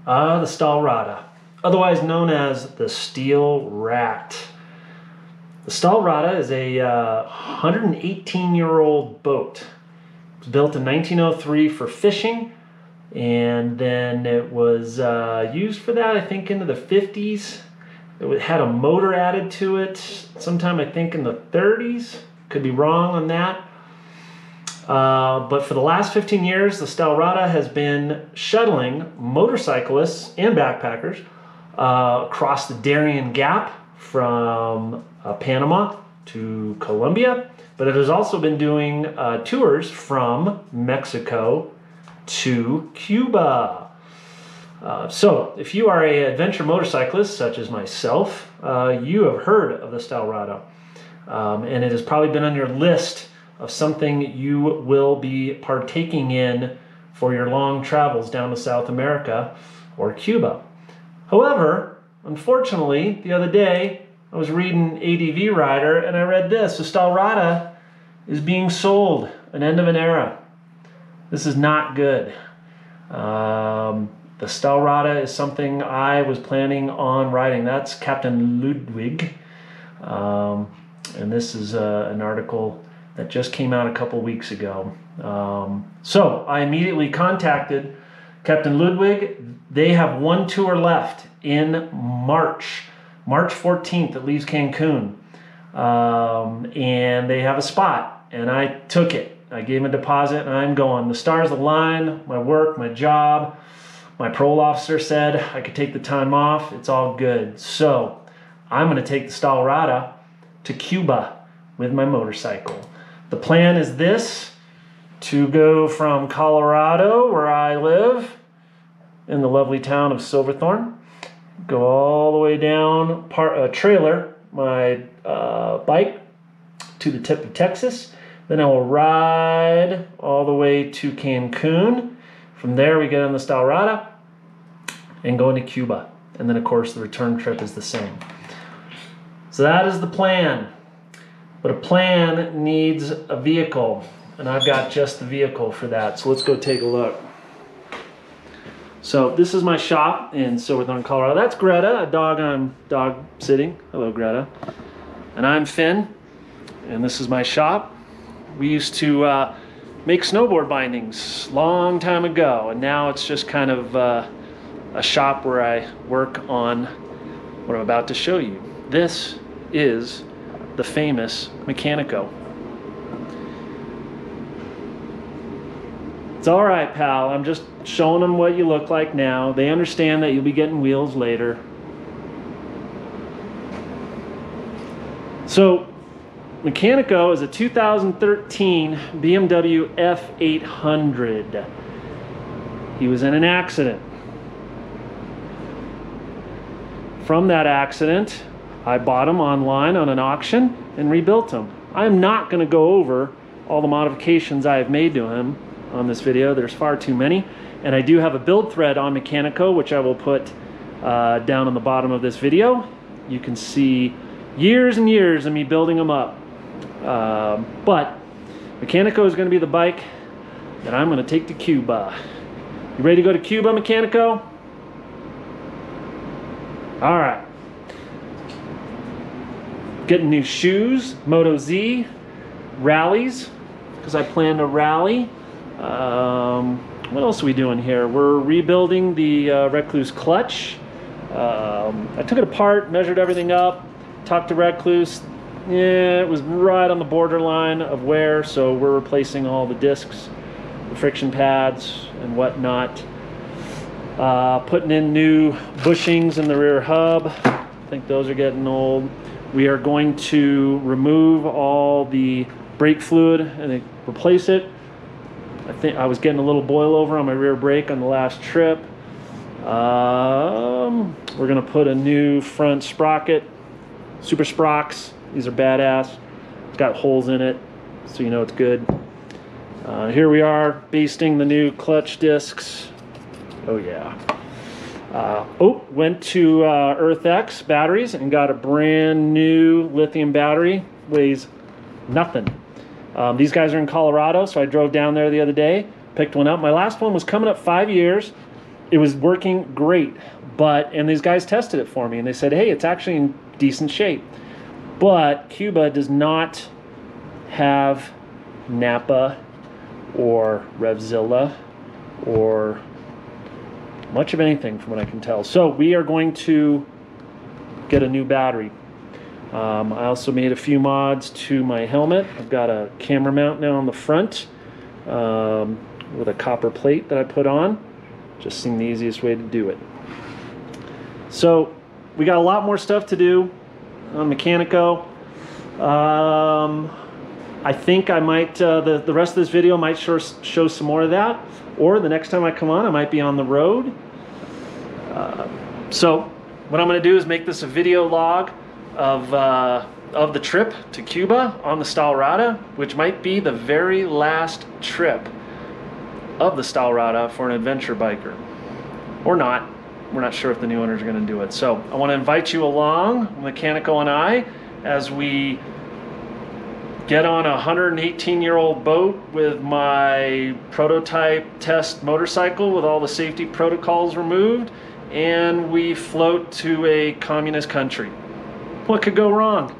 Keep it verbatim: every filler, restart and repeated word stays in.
Uh, the Stahlrada, otherwise known as the Steel Rat. The Stahlrada is a uh, one hundred eighteen year old boat. It was built in nineteen oh three for fishing, and then it was uh, used for that, I think, into the fifties. It had a motor added to it sometime, I think, in the thirties. Could be wrong on that. Uh, but for the last fifteen years, the Stahlrada has been shuttling motorcyclists and backpackers uh, across the Darien Gap from uh, Panama to Colombia. But it has also been doing uh, tours from Mexico to Cuba. Uh, so if you are an adventure motorcyclist, such as myself, uh, you have heard of the Stahlrada. Um, and it has probably been on your list of something you will be partaking in for your long travels down to South America or Cuba. However, unfortunately, the other day I was reading A D V Rider and I read this: the Stahlrada is being sold, an end of an era. This is not good. Um, the Stahlrada is something I was planning on riding. That's Captain Ludwig. Um, and this is uh, an article that just came out a couple weeks ago. Um, so I immediately contacted Captain Ludwig. They have one tour left in March, March fourteenth. It leaves Cancun, um, and they have a spot, and I took it. I gave him a deposit, and I'm going. The stars align. My work, my job. My parole officer said I could take the time off. It's all good. So I'm going to take the Stahlrada to Cuba with my motorcycle. The plan is this: to go from Colorado, where I live, in the lovely town of Silverthorne, go all the way down, part, uh, trailer my uh, bike to the tip of Texas. Then I will ride all the way to Cancun. From there, we get on the Stahlrada and go into Cuba. And then, of course, the return trip is the same. So that is the plan. But a plan needs a vehicle, and I've got just the vehicle for that. So let's go take a look. So this is my shop in Silverthorne, Colorado. That's Greta, a dog I'm dog sitting. Hello, Greta. And I'm Finn, and this is my shop. We used to uh, make snowboard bindings long time ago, and now it's just kind of uh, a shop where I work on what I'm about to show you. This is the famous MechanicO. It's all right, pal. I'm just showing them what you look like now. They understand that you'll be getting wheels later. So, MechanicO is a two thousand thirteen B M W F eight hundred. He was in an accident. From that accident, I bought him online on an auction and rebuilt him. I'm not going to go over all the modifications I have made to him on this video. There's far too many. And I do have a build thread on MechanicO, which I will put uh, down on the bottom of this video. You can see years and years of me building them up. Uh, but MechanicO is going to be the bike that I'm going to take to Cuba. You ready to go to Cuba, MechanicO? All right. Getting new shoes, Moto Z, rallies, because I plan to rally. Um, what else are we doing here? We're rebuilding the uh, Recluse clutch. Um, I took it apart, measured everything up, talked to Recluse. Yeah, it was right on the borderline of wear, so we're replacing all the discs, the friction pads, and whatnot. Uh, putting in new bushings in the rear hub. I think those are getting old. We are going to remove all the brake fluid and replace it. I think I was getting a little boil over on my rear brake on the last trip. Um, we're gonna put a new front sprocket, super sprocks. These are badass. It's got holes in it, so you know it's good. Uh, here we are, basting the new clutch discs. Oh yeah. Uh, oh, went to uh, EarthX batteries and got a brand new lithium battery. Weighs nothing. Um, these guys are in Colorado, so I drove down there the other day, picked one up. My last one was coming up five years. it was working great. But, and these guys tested it for me, and they said, hey, it's actually in decent shape. But Cuba does not have Napa or Revzilla or much of anything from what I can tell. So we are going to get a new battery. Um, I also made a few mods to my helmet. I've got a camera mount now on the front um, with a copper plate that I put on. Just seemed the easiest way to do it. So we got a lot more stuff to do on MechanicO. Um, I think I might, uh, the, the rest of this video might show, show some more of that, or the next time I come on I might be on the road. Uh, so what I'm going to do is make this a video log of, uh, of the trip to Cuba on the Stahlrada, which might be the very last trip of the Stahlrada for an adventure biker. Or not. We're not sure if the new owners are going to do it. So I want to invite you along, MechanicO and I, as we get on a one hundred eighteen year old boat with my prototype test motorcycle with all the safety protocols removed, and we float to a communist country. What could go wrong?